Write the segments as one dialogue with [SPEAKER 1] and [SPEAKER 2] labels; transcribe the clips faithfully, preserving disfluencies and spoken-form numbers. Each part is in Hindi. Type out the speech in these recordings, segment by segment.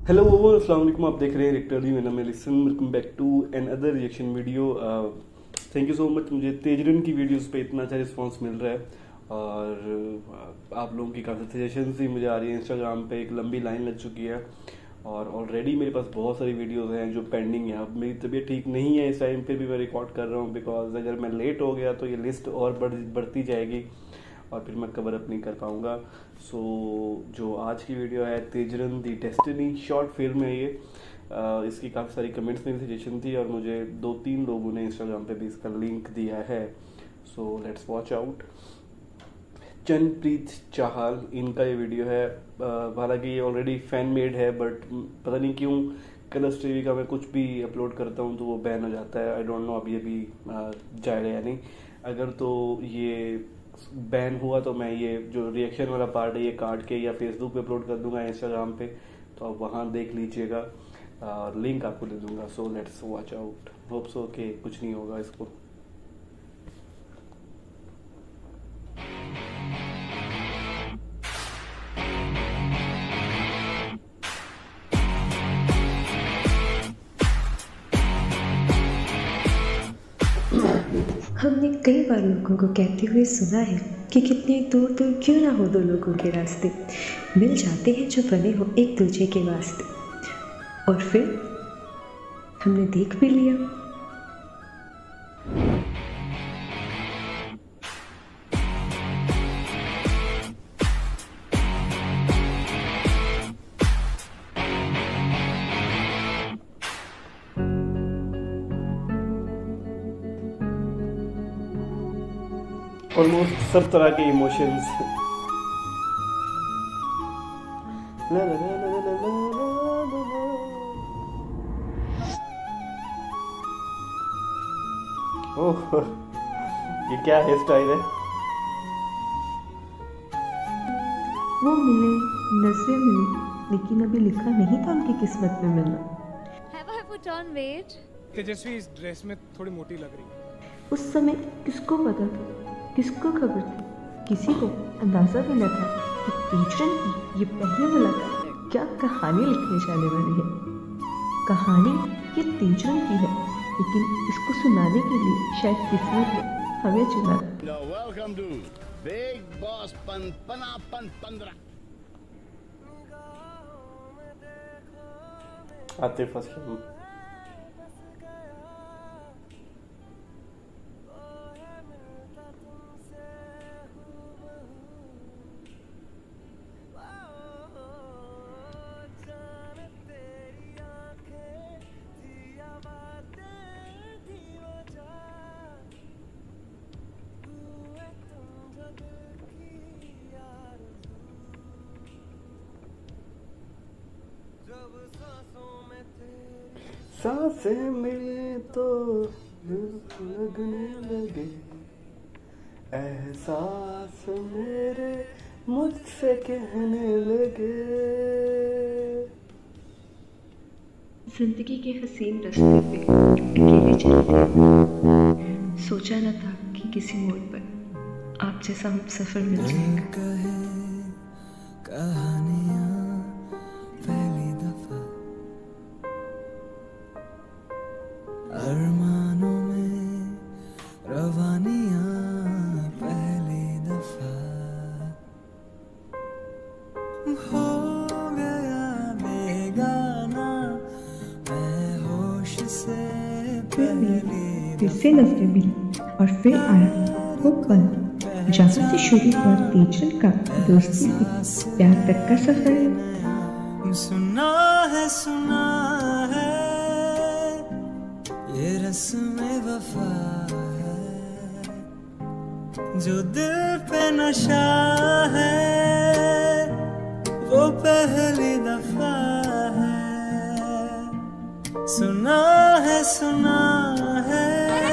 [SPEAKER 1] हेलो अस्सलाम वालेकुम। आप देख रहे हैं रिएक्टर दी, मेरा नाम है लिसन। Welcome back to an other reaction video. Thank you so much, मुझे तेजरन की वीडियोस पे इतना अच्छा रिस्पांस मिल रहा है और uh, आप लोगों की काफ़ी सजेशन भी मुझे आ रही है। इंस्टाग्राम पे एक लंबी लाइन लग चुकी है और ऑलरेडी मेरे पास बहुत सारी वीडियोस हैं जो पेंडिंग है। अब मेरी तबीयत ठीक नहीं है इस टाइम पे भी मैं रिकॉर्ड कर रहा हूँ, बिकॉज अगर मैं लेट हो गया तो ये लिस्ट और बढ़ बढ़ती जाएगी और फिर मैं कवर अप नहीं कर पाऊँगा। सो so, जो आज की वीडियो है Tejran the destiny short film है ये। uh, इसकी काफ़ी सारी कमेंट्स मेरी सजेशन थी और मुझे दो तीन लोगों ने इंस्टाग्राम पे भी इसका लिंक दिया है। So let's watch out. Chanpreet Chahal इनका ये वीडियो है। uh, हालांकि ये ऑलरेडी फैन मेड है, बट पता नहीं क्यों कलर्स टीवी का मैं कुछ भी अपलोड करता हूँ तो वो बैन हो जाता है। आई डोंट नो अब ये भी uh, जाएगा या नहीं। अगर तो ये बैन हुआ तो मैं ये जो रिएक्शन वाला पार्ट है ये काट के या फेसबुक पे अपलोड कर दूंगा, इंस्टाग्राम पे, तो आप वहाँ देख लीजिएगा और लिंक आपको दे दूंगा। So let's watch out. Hope so कि कुछ नहीं होगा इसको।
[SPEAKER 2] हमने कई बार लोगों को कहते हुए सुना है कि कितने दूर दूर क्यों ना हो दो लोगों के रास्ते, मिल जाते हैं जो बने हो एक दूसरे के वास्ते। और फिर हमने देख भी लिया।
[SPEAKER 1] ऑलमोस्ट सब तरह के इमोशंस। ला ला ला ला ला ला ला ला। ओह, ये क्या हेयर स्टाइल है?
[SPEAKER 2] वो मिले, नजरें मिली, लेकिन अभी लिखा नहीं था उनकी किस्मत में मिलना।
[SPEAKER 3] Have I put on weight?
[SPEAKER 4] तेजस्वी इस ड्रेस में थोड़ी मोटी लग रही है।
[SPEAKER 2] उस समय किसको पता था, किसको खबर थी, किसी को अंदाजा भी न था कि तेजरन की ये पहली मुलाकात क्या कहानी लिखने जाने वाली है। कहानी ये तेजरन की है, लेकिन इसको सुनाने के लिए शायद किस्मत ने हमें चुना।
[SPEAKER 5] वेलकम टू बिग बॉस पनपना पन पंद्रह।
[SPEAKER 1] आतिफ असलम। सांसें मिले तो लगने लगे, एहसास मेरे मुझसे कहने लगे।
[SPEAKER 2] जिंदगी के हसीन रास्ते पे अकेले चलते, सोचा न था कि किसी मोड़ पर आप जैसा हम सफर मिल जाएगा।
[SPEAKER 6] कहानियां पहली दफा, अरमानों में रवानियां पहली दफा, हो गया बेगाना मैं होश से पहली
[SPEAKER 2] फिर से नजरें मिली और फिर आया वो पल जहाँ से शुरू हुआ तेजरन का दोस्ती से प्यार तक का सफर।
[SPEAKER 6] सुना है सुना है ये रस्म वफा है, जो दिल पे नशा है वो पहली दफा है। सुना है सुना है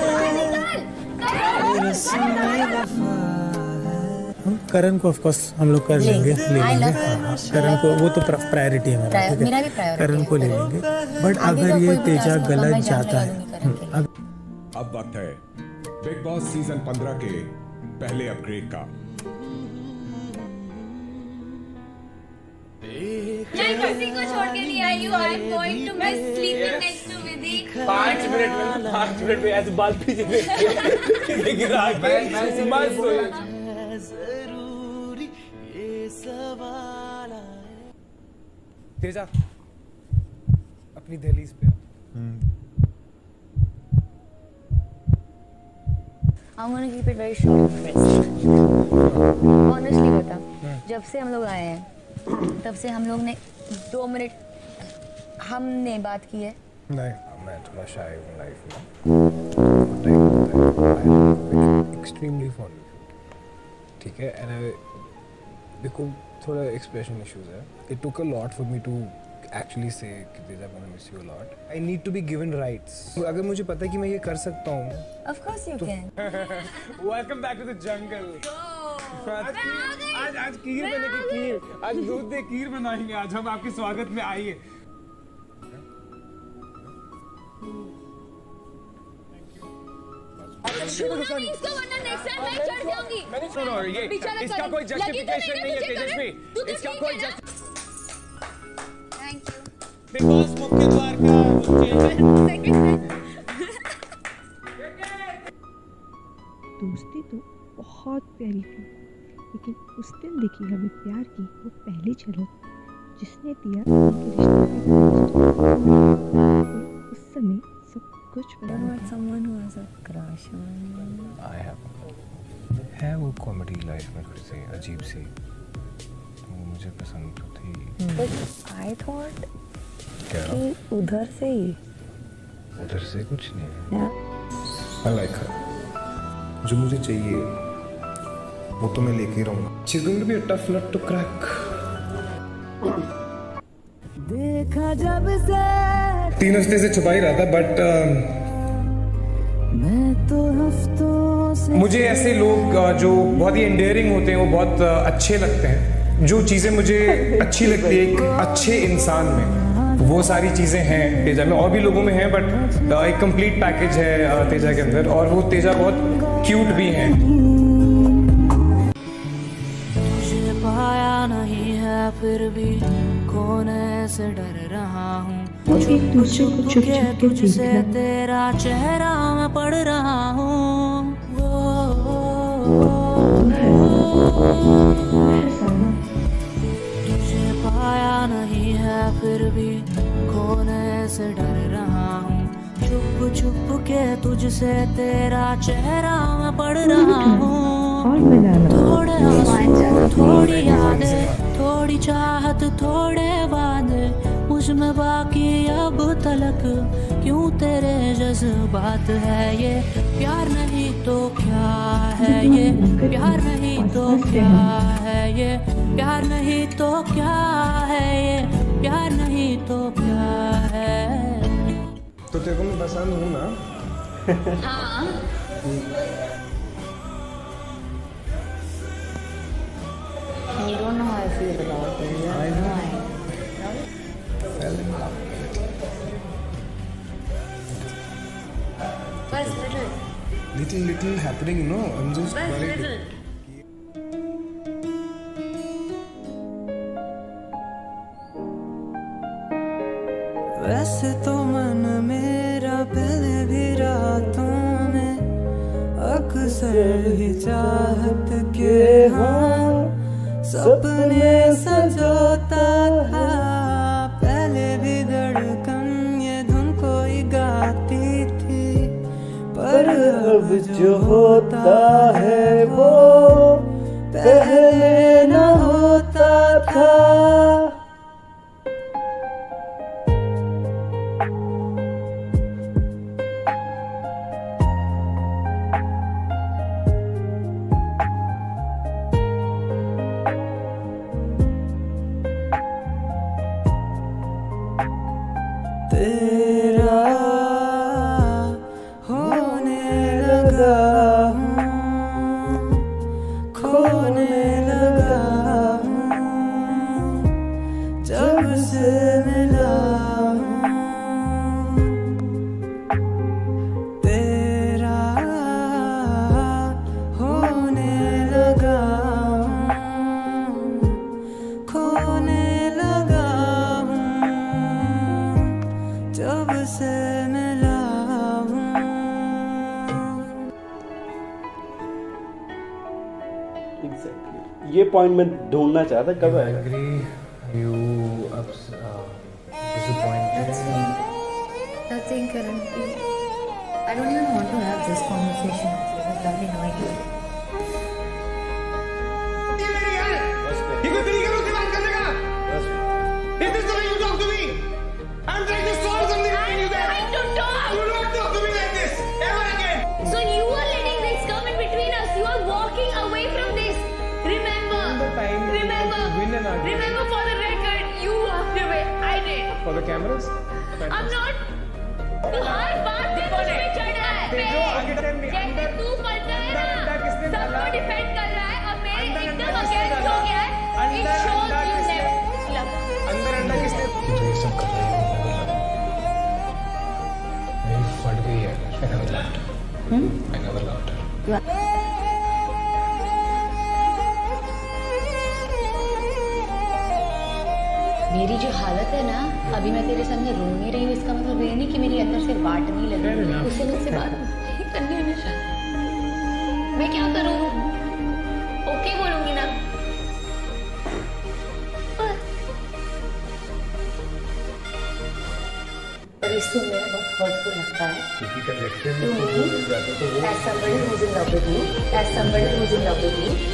[SPEAKER 6] ये रस्म वफा है।
[SPEAKER 4] हम करण को ऑफ कोर्स हम लोग कर लेंगे, ले लेंगे। हाँ, करण को वो तो प्रायोरिटी है मेरा, ठीक है, करण को ले लेंगे। बट अगर ये तेजा गलत जाता है, अब
[SPEAKER 7] अब वक्त है बिग बॉस सीजन पंद्रह के पहले अपग्रेड का।
[SPEAKER 6] एक
[SPEAKER 3] मैं किसी को छोड़ के नहीं आई हूँ। I am going to miss sleeping next to Vidhi.
[SPEAKER 8] पाँच मिनट में पाँच मिनट में ऐसे बाल पीछे देख रहा है। मैं बस
[SPEAKER 6] जरूरी ये सवाल
[SPEAKER 8] तेजा अपनी दहलीज पे
[SPEAKER 9] I'm gonna keep it very short. Honestly बता, जब से हम लोग आए हैं तब से हम लोग ने दो मिनट हमने बात की है।
[SPEAKER 8] नहीं, मैं थोड़ा शाय हूँ लाइफ में। Extremely fond of you, ठीक है? And I, देखो थोड़ा expression issues है। It took a lot for me to actually say कि Teja I'm gonna miss you a lot. I need to be given rights. अगर मुझे पता है कि मैं ये कर सकता हूँ।
[SPEAKER 9] Of course you can.
[SPEAKER 8] Welcome back to the jungle. आज आज आज खीर बनेगी खीर। आज दूध दे खीर बनाएंगे। आज हम आपके स्वागत में आइए।
[SPEAKER 3] इसको वरना नेक्स्ट टाइम मैं चढ़ जाऊंगी।
[SPEAKER 8] मैंने सुनो ये इसका कोई जस्टिफिकेशन नहीं है तेजस्वी। इसका कोई
[SPEAKER 3] थैंक यू।
[SPEAKER 8] बिग बॉस मुख्य द्वार का
[SPEAKER 2] दोस्ती तो बहुत प्यारी थी, लेकिन उस दिन दिखी हमें प्यार की वो पहली झलक जिसने दिया उनके रिश्ते का उस समय सब कुछ
[SPEAKER 9] Someone who has a crush on you.
[SPEAKER 8] I have है वो कॉमेडी लाइफ में थोड़ी सी अजीब सी तो मुझे पसंद तो थी।
[SPEAKER 9] But I thought
[SPEAKER 8] क्या
[SPEAKER 9] कि उधर से ही
[SPEAKER 8] उधर से कुछ नहीं।
[SPEAKER 9] Yeah.
[SPEAKER 8] I like her. जो मुझे चाहिए वो तो मैं लेके ही रहूँगा। She's going to be a tough nut to crack.
[SPEAKER 6] देखा जब से
[SPEAKER 8] तीन हफ्ते से छुपा ही रहा था बट
[SPEAKER 6] मैं तो हफ्तों से
[SPEAKER 8] मुझे ऐसे लोग जो बहुत ही एंडियरिंग होते हैं वो बहुत अच्छे लगते हैं। जो चीज़ें मुझे अच्छी लगती है एक अच्छे इंसान में वो सारी चीज़ें हैं तेजा में। और भी लोगों में हैं बट एक कंप्लीट पैकेज है तेजा के अंदर और वो तेजा बहुत क्यूट भी हैं।
[SPEAKER 6] तुझे पाया नहीं है फिर भी कोने से डर रहा हूँ।
[SPEAKER 2] वो एक दूसरे को चुप चुप के
[SPEAKER 6] तुझसे
[SPEAKER 2] देखना।
[SPEAKER 6] तेरा चेहरा मैं पढ़ रहा हूँ। तुझे पाया नहीं है फिर भी कोने से डर रहा हूँ। चुप चुप के तुझसे तेरा चेहरा मैं पढ़ रहा हूँ।
[SPEAKER 2] और बनाना
[SPEAKER 6] थोड़े आंसू थोड़ी यादें थोड़ी चाहत थोड़े वादे मुझ में बाकी अब तलक क्यों तेरे जज्बात है। ये प्यार नहीं तो क्या है ये प्यार नहीं तो क्या है ये प्यार नहीं तो क्या है ये प्यार नहीं तो क्या है।
[SPEAKER 8] तो तेरे को मैं पसंद हूँ ना?
[SPEAKER 3] हाँ।
[SPEAKER 9] You don't know how I feel about it.
[SPEAKER 8] I know.
[SPEAKER 9] Why?
[SPEAKER 8] Fell in love.
[SPEAKER 9] Bas little.
[SPEAKER 8] Little little happening, you know. I'm just
[SPEAKER 9] Bas
[SPEAKER 8] worried.
[SPEAKER 9] little.
[SPEAKER 6] वैसे तो मन मेरा पहले भी रातों में अक्सर ही चाहत के हाँ सपने सजोता था। पहले भी धड़कन ये धुन कोई गाती थी पर अब जो होता है वो पहले न होता था। तेरा होने लगा हूँ खोने लगा हूँ जब से मिला हूँ। तेरा होने लगा हूँ खोने लगा
[SPEAKER 1] एग्जैक्टली ये पॉइंट मैं ढूंढना चाहता, कब आएगा?
[SPEAKER 8] You ups, uh, disappointed.
[SPEAKER 9] Nothing currently. I don't even want to have this conversation. This is very annoying.
[SPEAKER 8] ये कोई तरीका है उससे बात करने का? Is this the way you talk to me? I'm trying to solve something between you guys.
[SPEAKER 3] I'm trying to talk.
[SPEAKER 8] Do not talk to me like this ever again.
[SPEAKER 3] So you are letting this come in between us. You are walking away from this. Remember. Remember. Remember for the record, you walked away. I did.
[SPEAKER 8] For the cameras?
[SPEAKER 3] I'm not. तू हर बात पे मुझ पे चढ़ रहा है। जैसे तू पढ़ता है ना, सबको डिफेंड कर रहा है और मेरे एकदम अगेंस्ट हो गया है। It shows you never love.
[SPEAKER 8] अंदर अंडा किसने? तुझे ये सब कर रही है, मेरी फट गई है। I never loved her. Hmm? I never loved her.
[SPEAKER 9] मेरी जो हालत है ना, अभी मैं तेरे सामने रो नहीं रही हूँ, इसका मतलब ये नहीं कि मेरी अंदर से वाट नहीं लग रही। उससे मुझसे बात करनी है हमेशा। मैं क्या करूँ? ओके बोलूंगी ना। पर इससे मेरा बहुत हर्टफुल लगता है। As somebody who's in love with you, as somebody who's in love with you.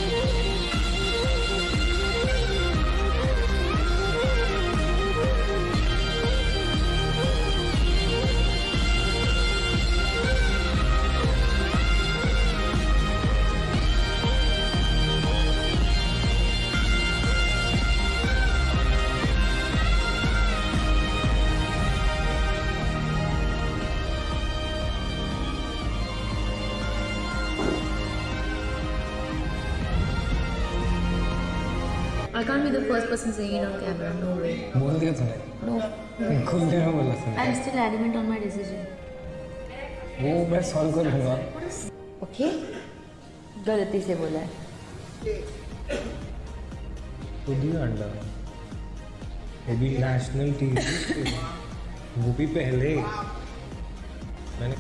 [SPEAKER 9] I can't be the first person saying it on camera. No way.
[SPEAKER 8] बोल दिया तूने?
[SPEAKER 9] No.
[SPEAKER 8] खुल दिया बोला तूने?
[SPEAKER 9] I'm still adamant on my decision.
[SPEAKER 8] वो मैं सॉल्व कर लूँगा।
[SPEAKER 9] Okay? गलती से बोला है।
[SPEAKER 8] खुद ही अंडा। वो भी नेशनल टीवी। वो भी पहले। मैंने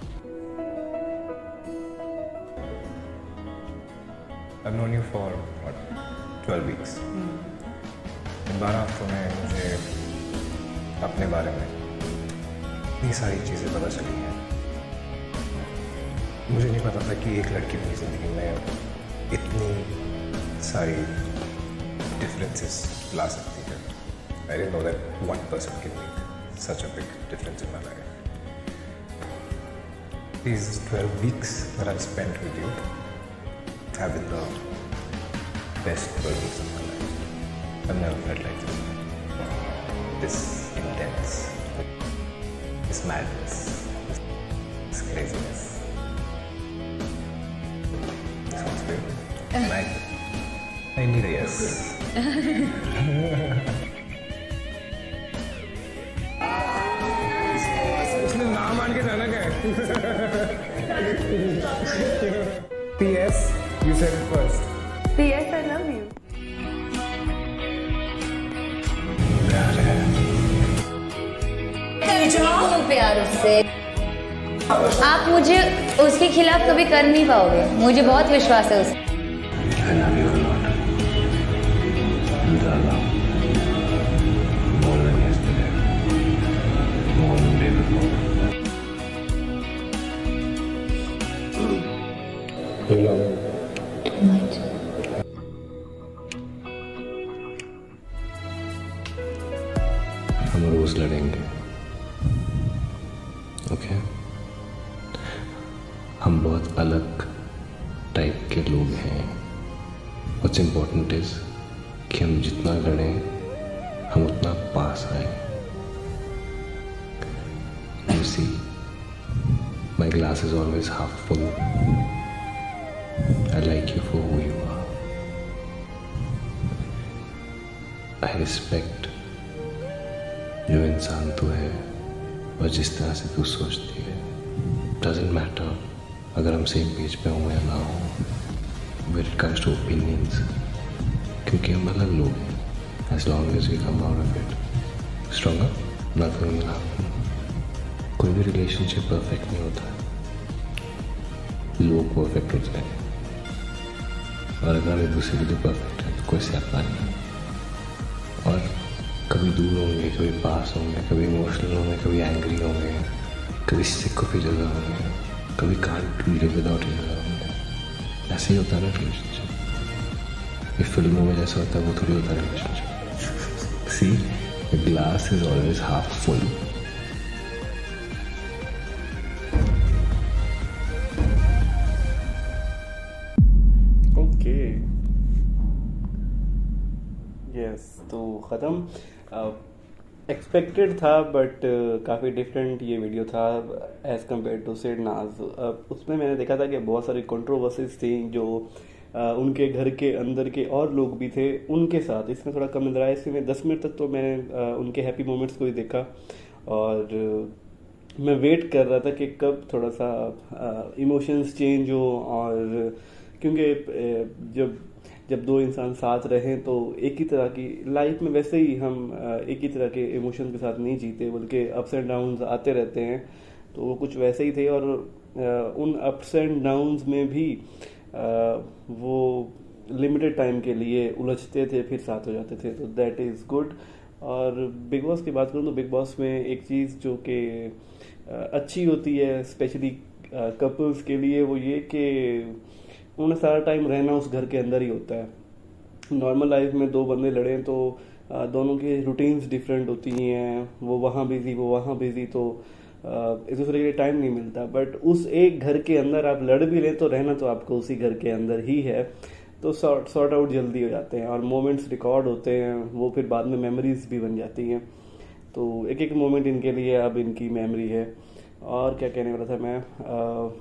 [SPEAKER 8] I've known you for what? twelve weeks. इन बारह हफ्तों में मुझे अपने बारे में इतनी सारी चीज़ें पता चली हैं। मुझे नहीं पता था कि एक लड़की मेरी ज़िंदगी में इतनी सारी डिफरेंसेस ला सकती है। I didn't know that one person can make such a big difference in my life. These twelve weeks that I've spent with you have been the best twelve weeks of my life. I've never felt like this. This intense, this madness, this craziness. Sounds good. Like, I need a yes. उसने नाम मान के जाना क्या है? P S You said it first.
[SPEAKER 2] P S I love you.
[SPEAKER 9] जाओ प्यार उससे। आप मुझे उसके खिलाफ कभी कर नहीं पाओगे, मुझे बहुत विश्वास है उससे।
[SPEAKER 8] हम रोज लड़ेंगे, ओके? हम बहुत अलग टाइप के लोग हैं। व्हाट्स इम्पोर्टेंट इज कि हम जितना लड़ें हम उतना पास आए। You see, my glass is always half full. I like you for who you are. I respect जो इंसान तू है और जिस तरह से तू सोचती है। डजेंट मैटर अगर हम सेम पेज पे हों या ना हो when it comes to opinions, क्योंकि हम अलग लोग हैं। As long as we come out of it stronger, nothing will happen. कोई भी रिलेशनशिप परफेक्ट नहीं होता, लोग परफेक्ट होते हैं।
[SPEAKER 10] और अगर हम एक दूसरे के लिए परफेक्ट है तो कोई स्यापा नहीं। और कभी दूर होंगे, कभी पास होंगे, कभी इमोशनल होंगे, कभी एंग्री होंगे, कभी सिक ऑफ ईच अदर होंगे, कभी can't live without each other होंगे। ऐसे ही होता है ना रिलेशनशिप। ये फिल्मों में जैसा होता है वो थोड़ी होता है relationship. See, the glass is always half full.
[SPEAKER 1] Okay, yes, तो ख़त्म। एक्सपेक्टेड था बट काफ़ी डिफरेंट ये वीडियो था एज़ कम्पेयर टू सिड नाज। उसमें मैंने देखा था कि बहुत सारी कंट्रोवर्सीज थी जो uh, उनके घर के अंदर के और लोग भी थे उनके साथ। इसमें थोड़ा कम नजर आया। इसमें दस मिनट तक तो मैंने uh, उनके हैप्पी मोमेंट्स को ही देखा और uh, मैं वेट कर रहा था कि कब थोड़ा सा इमोशंस uh, चेंज हो। और क्योंकि uh, जब जब दो इंसान साथ रहें तो एक ही तरह की लाइफ में वैसे ही हम एक ही तरह के इमोशन के साथ नहीं जीते, बल्कि अप्स एंड डाउन्स आते रहते हैं। तो वो कुछ वैसे ही थे और उन अप्स एंड डाउन्स में भी वो लिमिटेड टाइम के लिए उलझते थे, फिर साथ हो जाते थे। तो दैट इज़ गुड। और बिग बॉस की बात करूँ तो बिग बॉस में एक चीज़ जो कि अच्छी होती है स्पेशली कपल्स के लिए, वो ये कि उन्हें सारा टाइम रहना उस घर के अंदर ही होता है। नॉर्मल लाइफ में दो बंदे लड़े तो दोनों की रूटीन्स डिफरेंट होती हैं, वो वहाँ बिजी वो वहाँ बिजी, तो एक दूसरे के लिए टाइम नहीं मिलता। बट उस एक घर के अंदर आप लड़ भी रहे तो रहना तो आपको उसी घर के अंदर ही है, तो सॉर्ट सॉर्ट आउट जल्दी हो जाते हैं और मोमेंट्स रिकॉर्ड होते हैं, वो फिर बाद में मेमोरीज भी बन जाती हैं। तो एक एक मोमेंट इनके लिए अब इनकी मेमोरी है। और क्या कहने वाला था मैं आ,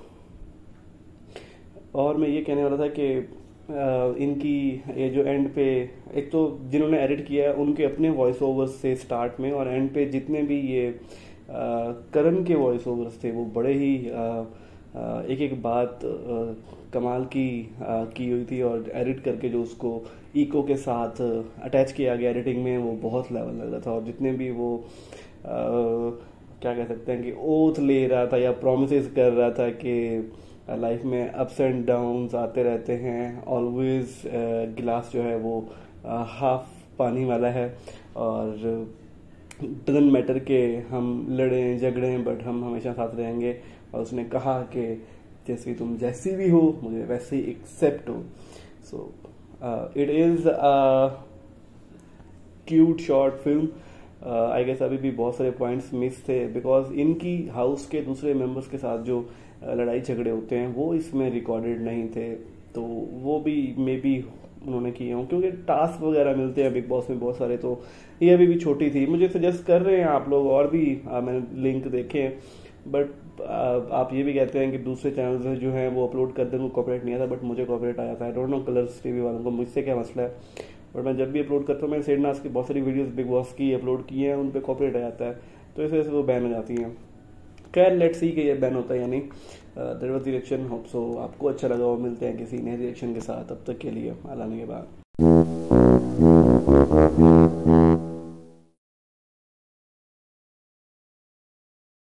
[SPEAKER 1] और मैं ये कहने वाला था कि इनकी ये जो एंड पे, एक तो जिन्होंने एडिट किया है उनके अपने वॉइस ओवर्स से स्टार्ट में, और एंड पे जितने भी ये करण के वॉइस ओवर्स थे वो बड़े ही आ, आ, एक एक बात आ, कमाल की आ, की हुई थी। और एडिट करके जो उसको इको के साथ अटैच किया गया एडिटिंग में, वो बहुत लेवल लग रहा था। और जितने भी वो आ, क्या कह सकते हैं कि ओथ ले रहा था या प्रोमिसेस कर रहा था कि लाइफ में अप्स एंड डाउन्स आते रहते हैं, ऑलवेज गिलास जो है वो हाफ पानी वाला है, और डजंट मैटर कि हम लड़ें झगड़ें बट हम हमेशा साथ रहेंगे। और उसने कहा कि जैसी तुम जैसी भी हो मुझे वैसे ही एक्सेप्ट हो। So it is a cute short film. I guess अभी भी बहुत सारे पॉइंट्स मिस थे बिकॉज इनकी हाउस के दूसरे मेंबर्स के साथ जो लड़ाई झगड़े होते हैं वो इसमें रिकॉर्डेड नहीं थे, तो वो भी मे बी उन्होंने किए हों, क्योंकि टास्क वगैरह मिलते हैं बिग बॉस में बहुत सारे। तो ये अभी भी छोटी थी। मुझे सजेस्ट कर रहे हैं आप लोग और भी, आ, मैंने लिंक देखे, बट आप ये भी कहते हैं कि दूसरे चैनल्स जो हैं वो अपलोड कर दें उनको कॉपीराइट नहीं आता, बट मुझे कॉपीराइट आया था। I don't know Colors TV वालों को मुझसे क्या मसला है, बट मैं जब भी अपलोड करता हूँ, मैंने सेडनास की बहुत सारी वीडियोस बिग बॉस की अपलोड की हैं, उन पर कॉपीराइट आ जाता है, तो इस वजह से वो बैन हो जाती हैं। खैर लेट्स सी कि ये बैन होता है या नहीं। That was the reaction, hope so आपको अच्छा लगा हो। मिलते हैं किसी नए रिएक्शन के साथ, तब तक के लिए अल्लाह के बाद।